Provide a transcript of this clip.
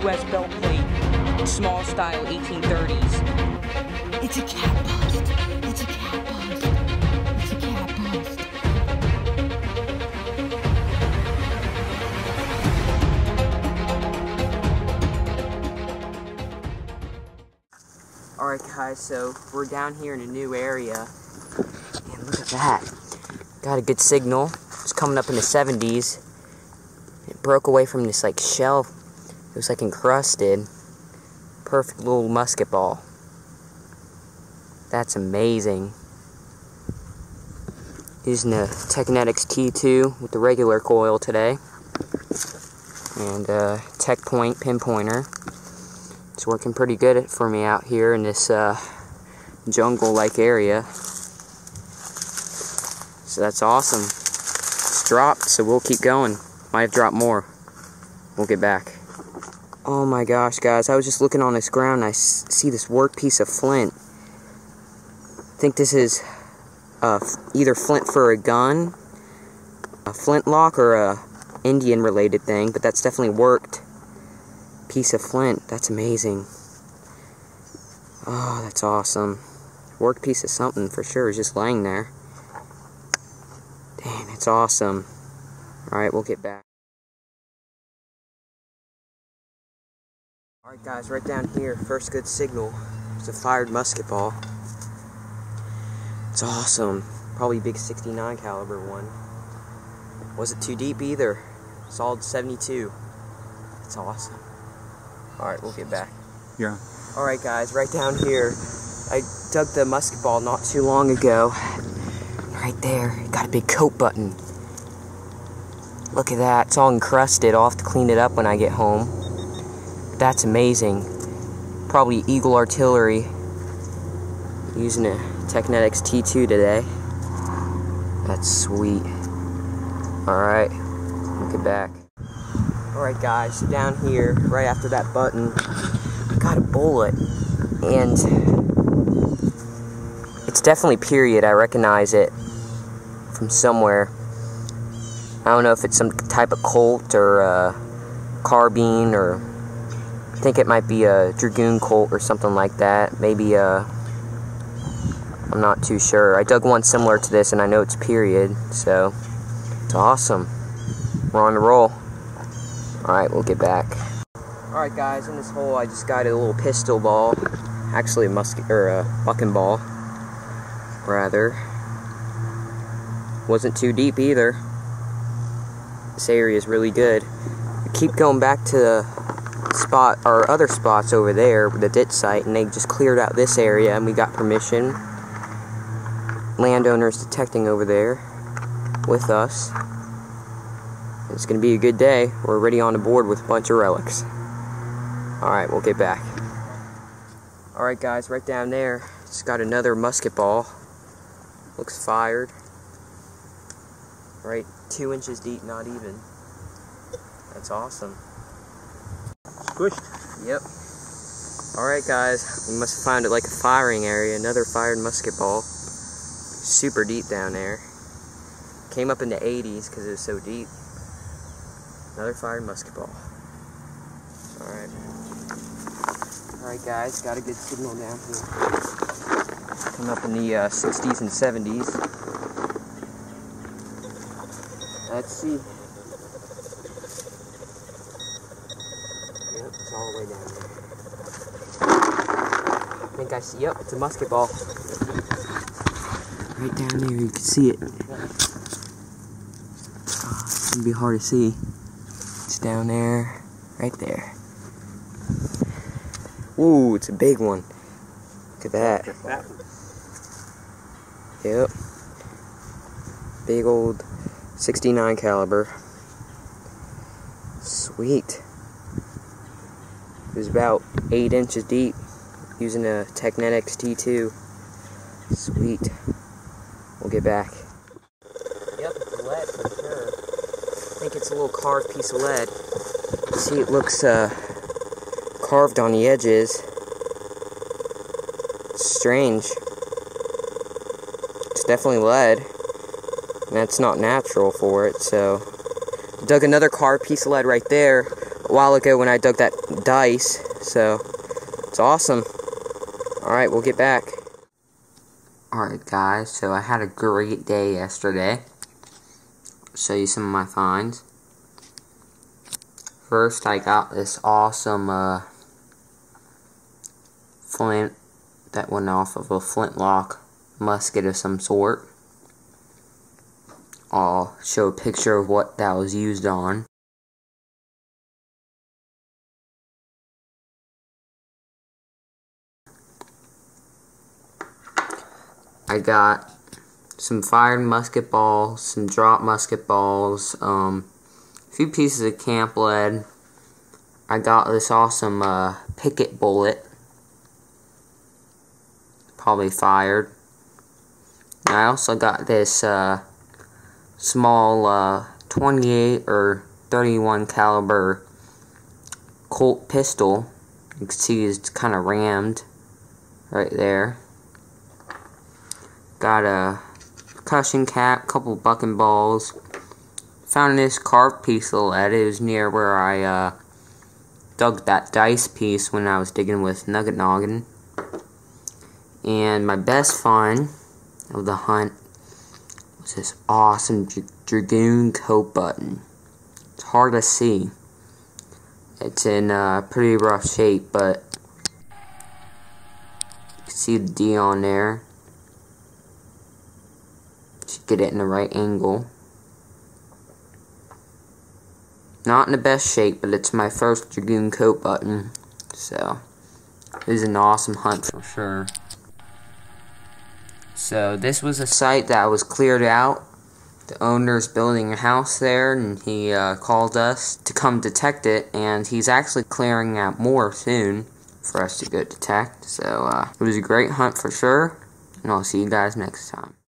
U.S. belt plate, small style 1830s. It's a cat bust. It's a cat bust. It's a cat bust. Alright guys, so we're down here in a new area, and look at that. Got a good signal. It's coming up in the 70s. It broke away from this like shell. It was like encrusted. Perfect little musket ball. That's amazing. Using the Technetics T2 with the regular coil today. And Tech Point pinpointer. It's working pretty good for me out here in this jungle-like area. So that's awesome. It's dropped, so we'll keep going. Might have dropped more. We'll get back. Oh my gosh, guys. I was just looking on this ground and I see this workpiece of flint. I think this is either flint for a gun, a flintlock, or a Indian-related thing, but that's definitely worked. Piece of flint. That's amazing. Oh, that's awesome. Worked piece of something for sure is just laying there. Dang, it's awesome. Alright, we'll get back. Alright guys, right down here, first good signal. It's a fired musket ball. It's awesome. Probably big 69 caliber one. Wasn't too deep either. Solid 72. It's awesome. Alright, we'll get back. Yeah. Alright guys, right down here. I dug the musket ball not too long ago. Right there, got a big coat button. Look at that, it's all encrusted. I'll have to clean it up when I get home. That's amazing. Probably Eagle Artillery. Using a Technetics T2 today. That's sweet. Alright, look at back. Alright guys, down here, right after that button, I got a bullet. And it's definitely period. I recognize it from somewhere. I don't know if it's some type of Colt or a carbine, or I think it might be a Dragoon Colt or something like that. Maybe I'm not too sure. I dug one similar to this and I know it's period, so it's awesome. We're on the roll. Alright, we'll get back. Alright guys, in this hole I just got a little pistol ball. Actually a musket, or a bucking ball, rather. Wasn't too deep either. This area is really good. We keep going back to the spot, our other spots over there, the ditch site, and they just cleared out this area and we got permission. Landowners detecting over there with us. It's going to be a good day. We're already on the board with a bunch of relics. Alright, we'll get back. Alright guys, right down there, it's got another musket ball. Looks fired. Right, 2 inches deep, not even. That's awesome. Squished. Yep. Alright guys, we must have found it like a firing area. Another fired musket ball. Super deep down there. Came up in the 80s because it was so deep. Another fired musket ball. Alright. Alright guys, got a good signal down here. Come up in the 60s and 70s. Let's see. Yep, it's all the way down there. I think I see, yep, it's a musket ball. Right down there, you can see it. Oh, it's gonna be hard to see. It's down there, right there. Ooh, it's a big one. Look at that. Yep. Big old 69 caliber. Sweet. It was about 8 inches deep using a Technetics T2. Sweet. We'll get back. Yep, it's lead for sure. I think it's a little carved piece of lead. See, it looks carved on the edges. It's strange. It's definitely lead. And that's not natural for it, so. Dug another carved piece of lead right there. a while ago when I dug that dice, so it's awesome. Alright, we'll get back. Alright guys, so I had a great day yesterday. I'll show you some of my finds. First, I got this awesome flint that went off of a flintlock musket of some sort. I'll show a picture of what that was used on. I got some fired musket balls, some drop musket balls, a few pieces of camp lead. I got this awesome picket bullet, probably fired. And I also got this small 28 or 31 caliber Colt pistol. You can see it's kind of rammed right there. Got a percussion cap, couple bucking balls. Found this carved piece of lead. It was near where I dug that dice piece when I was digging with Nugget Noggin. And my best find of the hunt was this awesome Dragoon coat button. It's hard to see. It's in pretty rough shape, but you can see the D on there. Should get it in the right angle. Not in the best shape, but it's my first Dragoon coat button, so it was an awesome hunt for sure. So this was a site that was cleared out. The owner's building a house there, and he called us to come detect it, and he's actually clearing out more soon for us to go detect. So it was a great hunt for sure, and I'll see you guys next time.